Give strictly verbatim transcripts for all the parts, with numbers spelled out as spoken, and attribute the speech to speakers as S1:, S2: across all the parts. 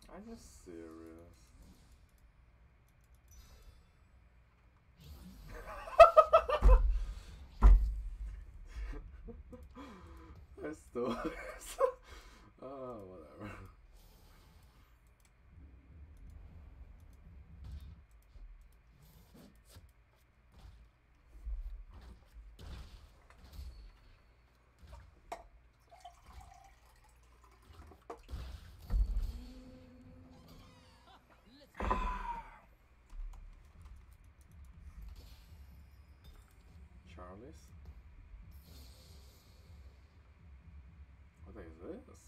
S1: Are you serious? I stole this. Oh, whatever. Charlie's? What is this?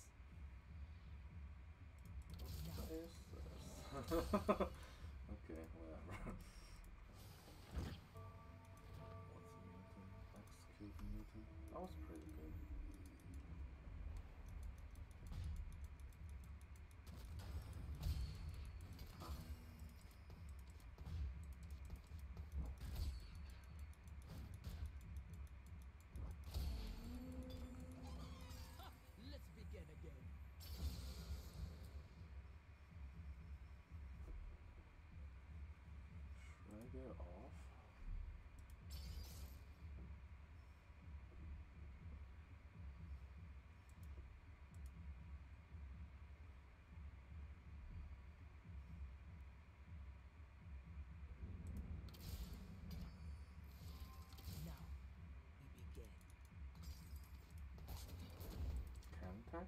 S1: What is this? Okay, whatever. What's Newton? Execute Newton? That was pretty good.
S2: Let's begin again.
S1: Should I get off?
S2: Now we begin.
S1: Chemtech?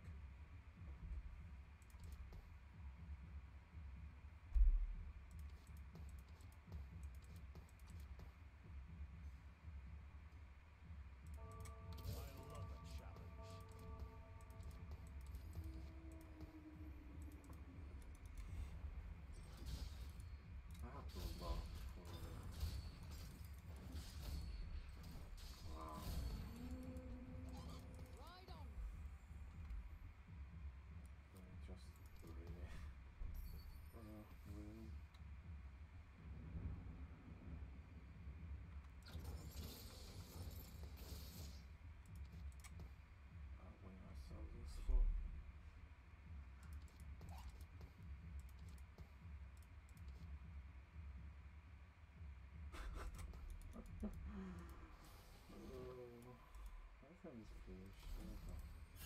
S1: I have to love for wow.
S2: Right on.
S1: Just really uh, really uh, when I sell this for uh, I think it's pretty sure though.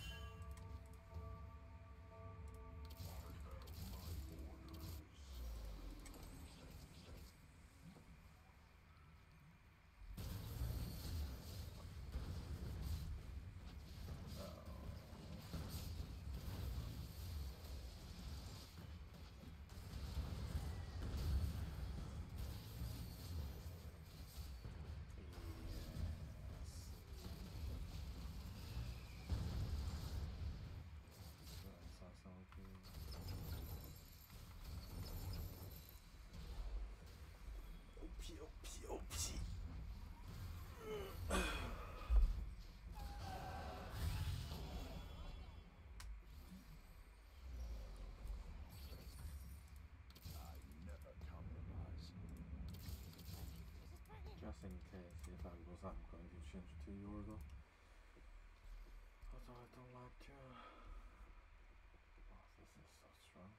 S1: Just in case, if I lose, I'm going to change to Euro. Although I don't like to. Oh, this is so strong.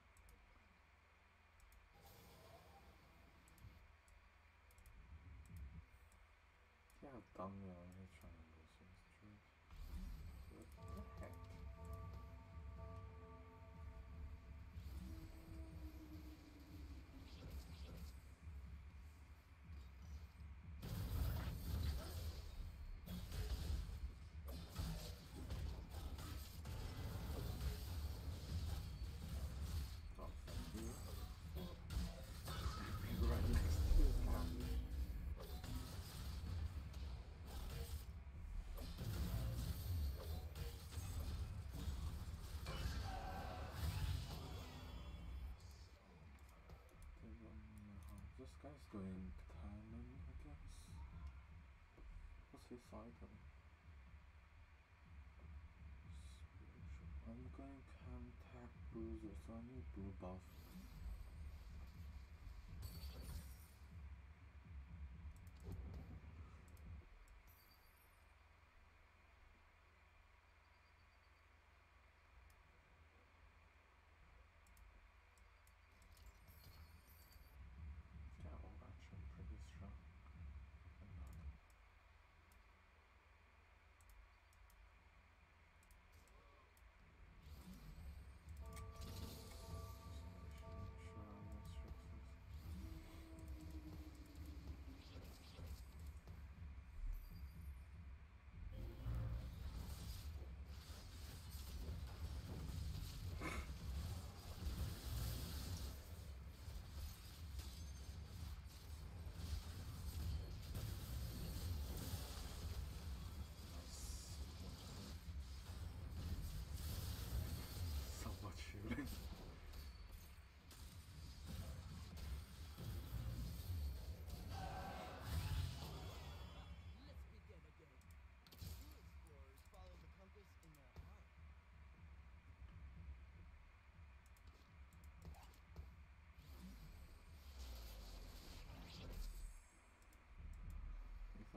S1: Yeah, dumb me on here trying to lose this trade. What the heck? Oh, thank you. Right next to you, Candy. This guy's going Cannon, I guess. What's his item? I'm going Chemtech Bruiser, so I need blue buff.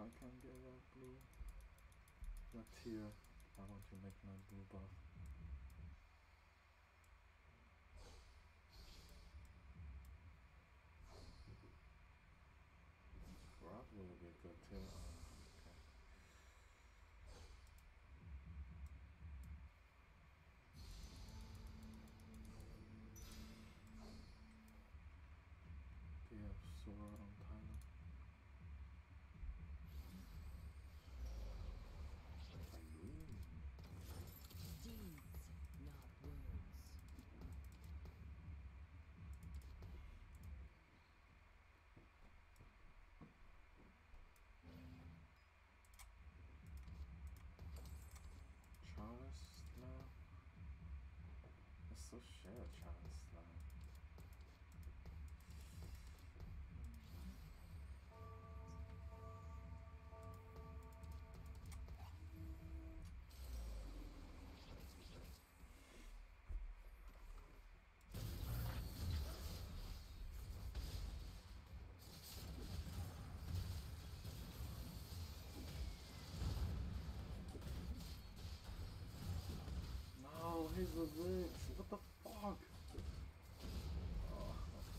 S1: I can't get that blue, that tier, I want to make my blue buff. Probably will be good too. Oh, okay. Do you have sword on Tyler?
S2: Deeds, not words.
S1: Charles Slam? It's so shit, Charles Slam. No, he's a Ziggs. What the fuck? Oh.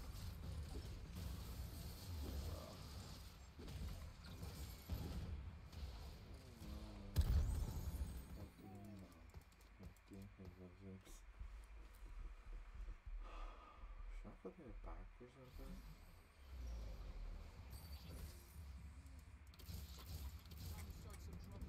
S1: Should I put it back or something?
S2: Time to start some trouble.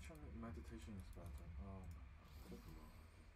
S1: trying to, meditation is better. Oh my god, I took the wrong idea.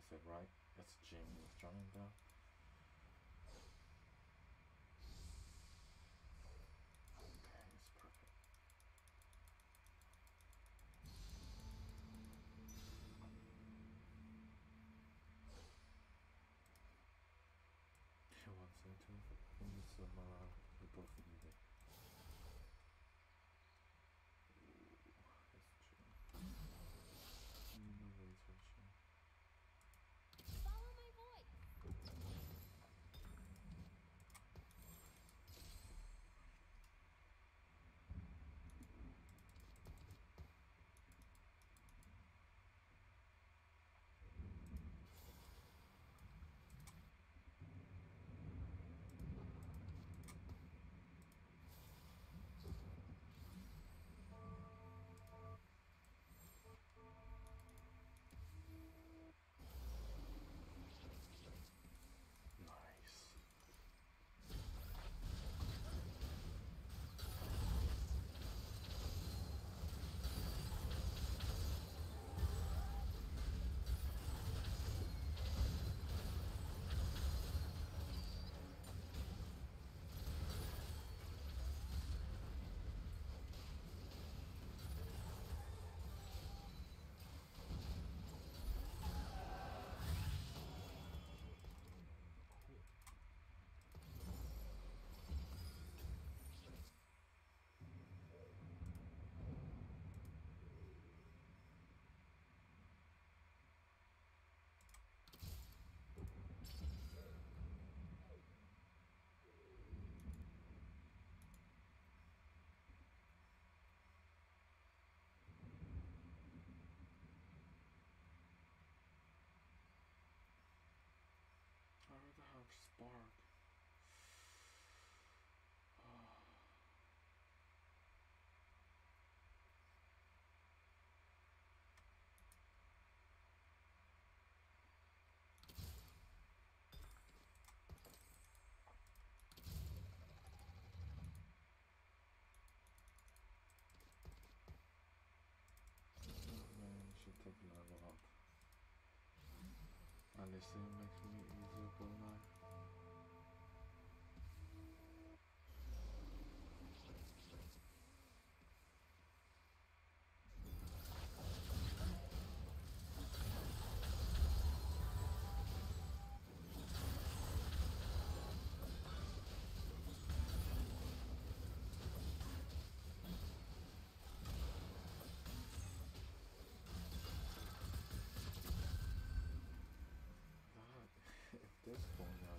S1: That's it, right? That's Jamie joining though. Okay, it's perfect. He wants into it. He needs some morale. We both need it. Ooh, that's true. Mm, no way, Searching.
S2: Follow my voice.
S1: Nice. I rather have Spark. Man, you should take level up. And they say it makes me easier, but not. That, if this going down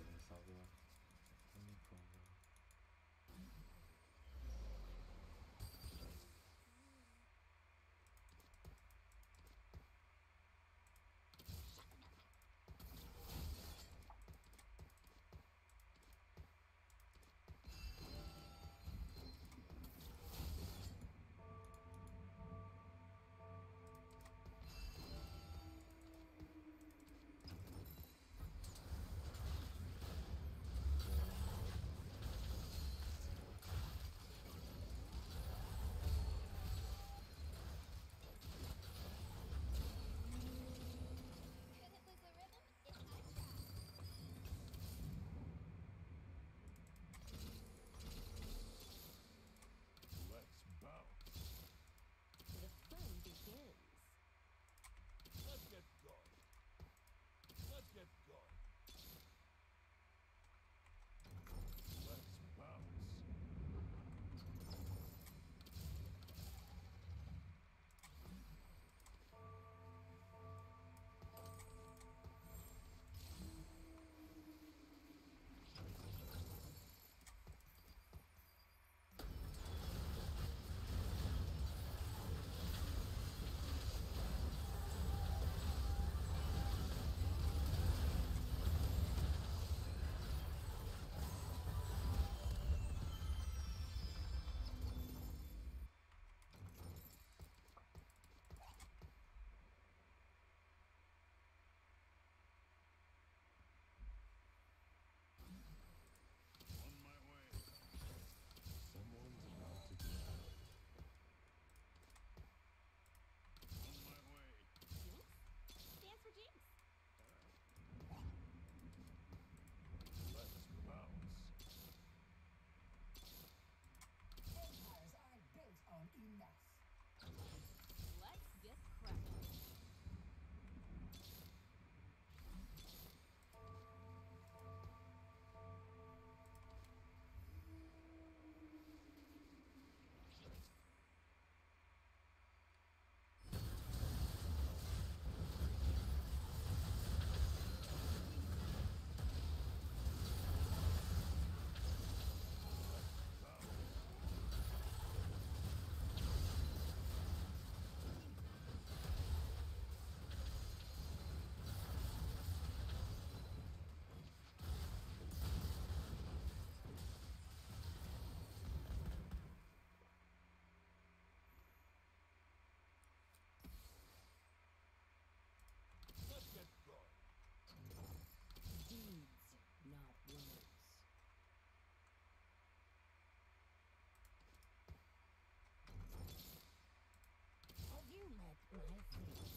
S2: My fleet.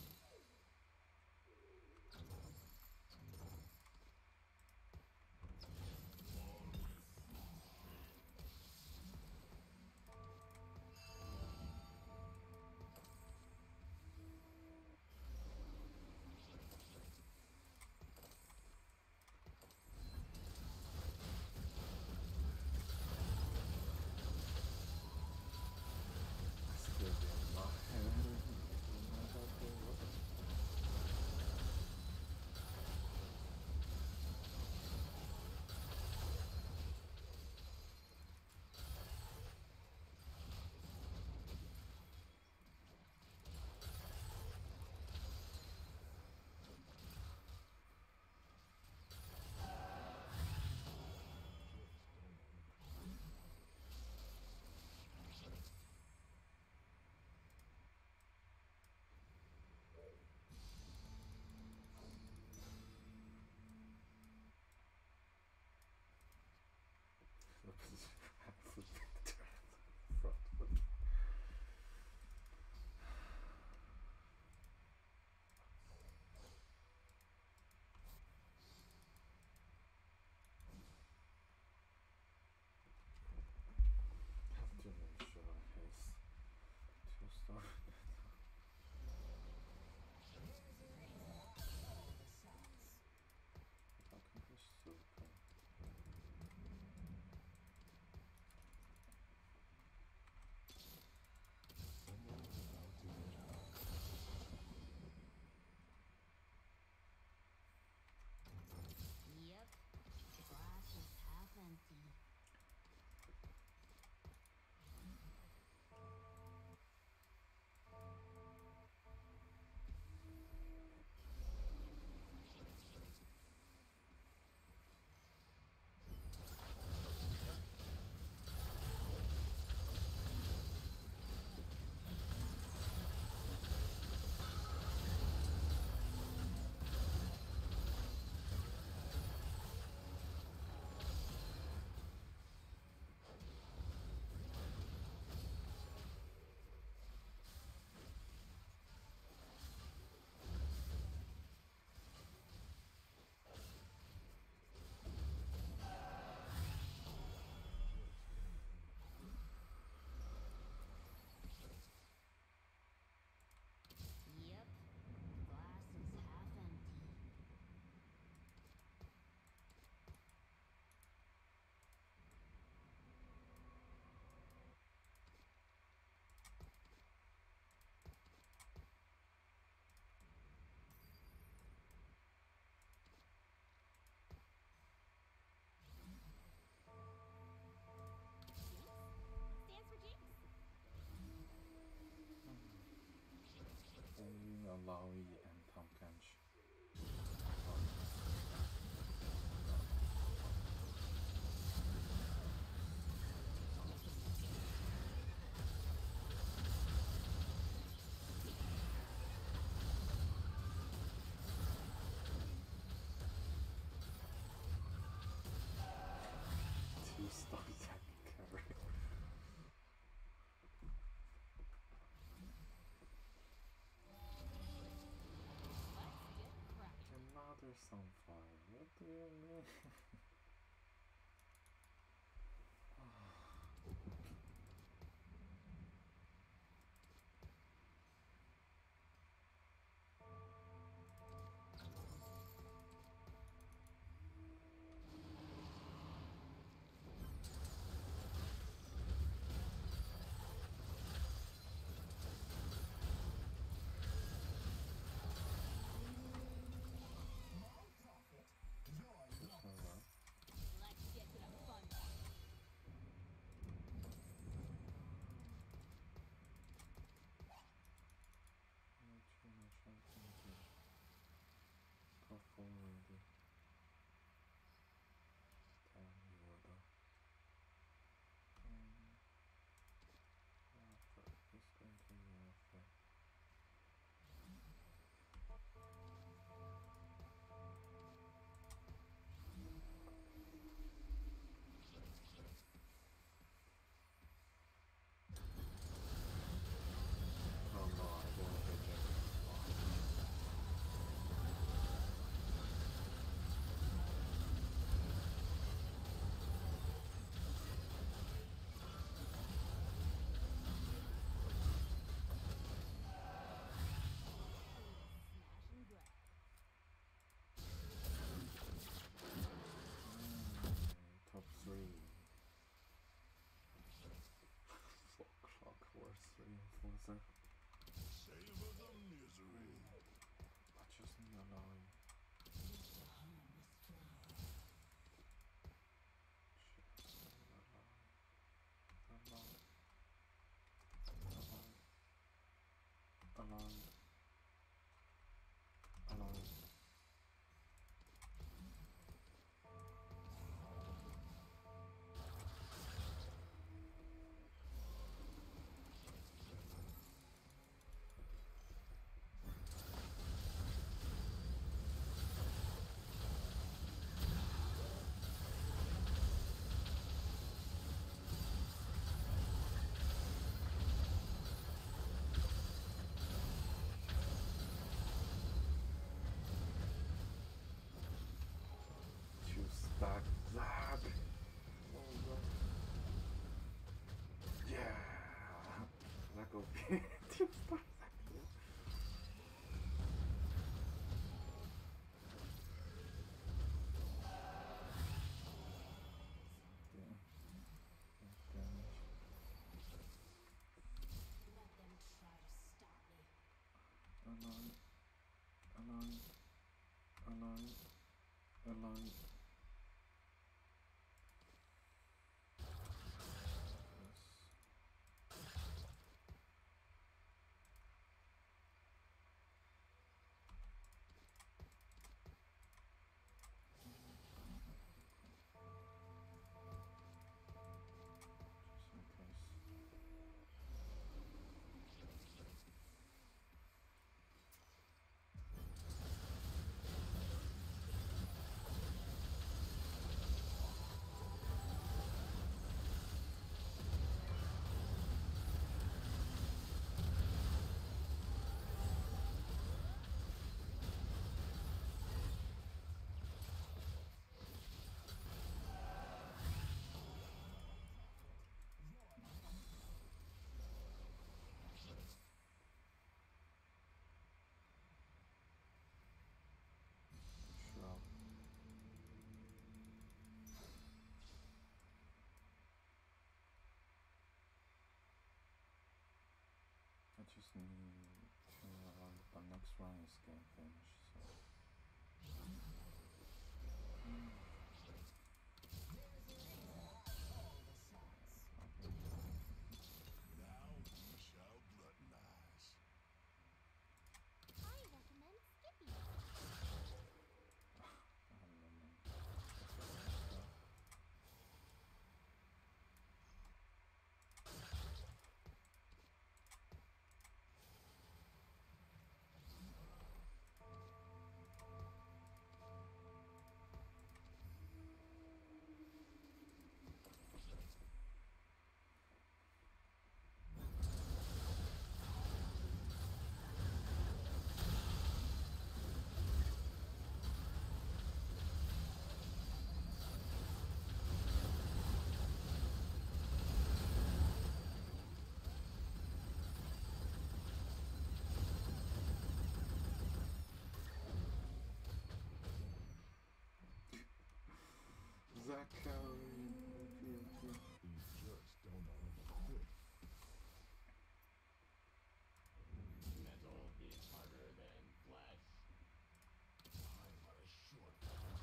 S1: Still in my head. Not that good. Have to make sure his two star. I can just super.
S2: Yep. Glass is half empty. Yep. Glass is half empty. Jinx? Stands for Jinx.
S1: Only allow E and Tom Kench. Two star tech carry.
S2: Let's get cracking.
S1: Another sunfire. What do you mean? There's no luck. enforcer.
S3: Savor the misery.
S1: I just need a line. Alarm. Alarm. You stack that. Oh no. Yeah. That go be. Two stars.
S2: Let them try to stop me.
S1: Alarm. Alarm. Alarm. Alarm. Shurg. I just need to uh, the next round is game finish, so
S3: Now we shall gluttonize.
S2: I recommend skipping.
S1: I don't know, man. Zachary, T F T.
S3: These jerks don't know how to quit.
S4: Metal is harder than flesh.
S3: Time are a short.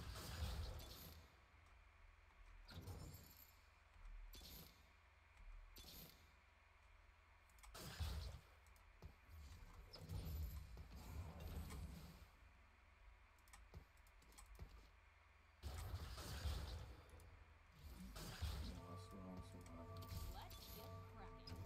S1: Last round survival.
S2: Let's get cracking.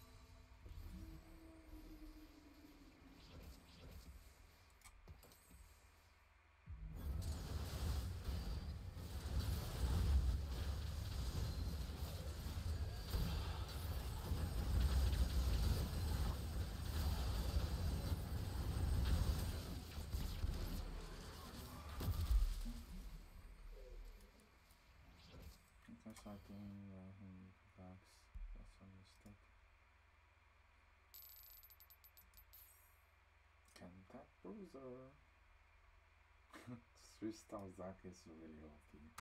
S1: I tried doing uh, him backs. That's a mistake. Chemtech Bruiser. Three star Zach is really O P.